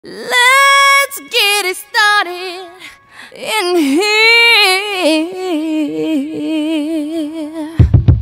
Let's get it started in here.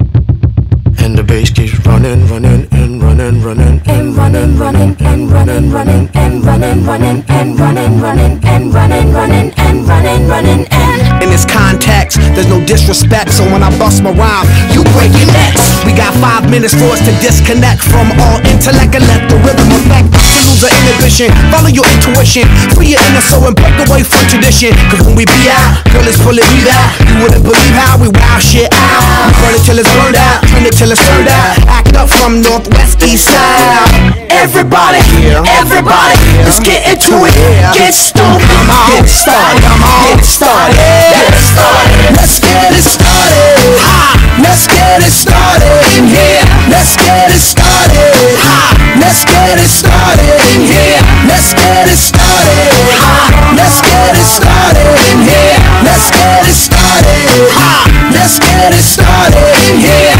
And the bass keeps running, running, and running, running, and running, running, and running, running, and running, running, and running, running, and running, running, and running, running, and. In this context, there's no disrespect, so when I bust my rhyme, you break your necks. We got 5 minutes for us to disconnect from all intellect and let the rhythm affect. To lose our inhibition, follow your intuition, free your inner soul and break away from tradition. Cause when we be out, girl, it's fully we out. You wouldn't believe how we wow shit out. We burn it till it's burned out, turn it till it's turned out. Act up from northwest, east side. Everybody, everybody, let's get into it. Get stoked, get it started, get it started, get it started. Let's get it started. Let's get it started in here. Let's get it started. Let's get it started in here. Let's get it started. Let's get it started in here. Let's get it started. Let's get it started in here.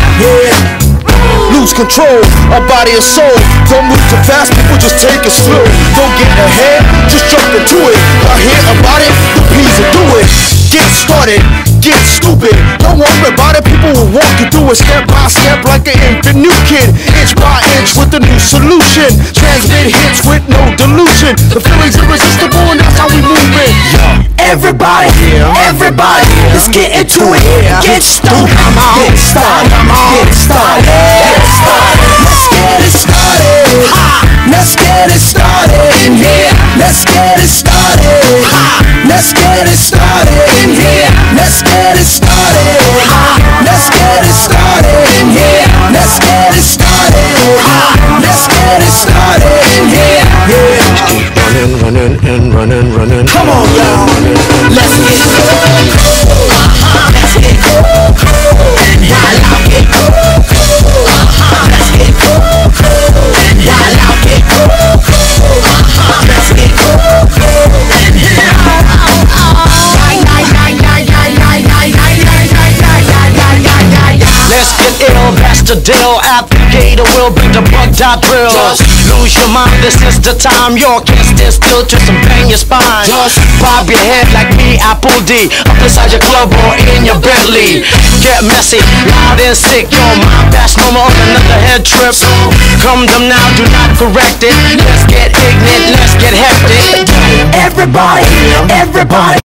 Lose control of body and soul. Don't move too fast, people just take it slow. Don't get ahead, just jump into it. I hear about it, please do it. Get started, get stupid. Don't worry about it, people will walk you through it step by step like an infant new kid. Inch by inch with a new solution. Transmit hits with no delusion. The feeling's irresistible and that's how we move it. Everybody, everybody, let's get into it. Get stupid, get started, get started, get started. Let's get it started. Let's get it started in here. Let's get it started. Let's get it started in here. Let's get it started. Let's get it started in here. Let's get it started. Let's get it started in here. Running, running, and running, running. Come on, y'all. Let's get it. Let's get it. And I like it. Let's get it. And I like it. Let's get it. Let's get ill, that's the deal. Applicator will bring the bug top drill. Just lose your mind, this is the time. You can't stand still, twist and bang your spine. Just bob your head like me, Apple D. Up inside your club or in your Bentley. Get messy, loud and sick. Your mind fast, no more another head trip. So come them now, do not correct it. Let's get ignorant, let's get hectic. Everybody, everybody.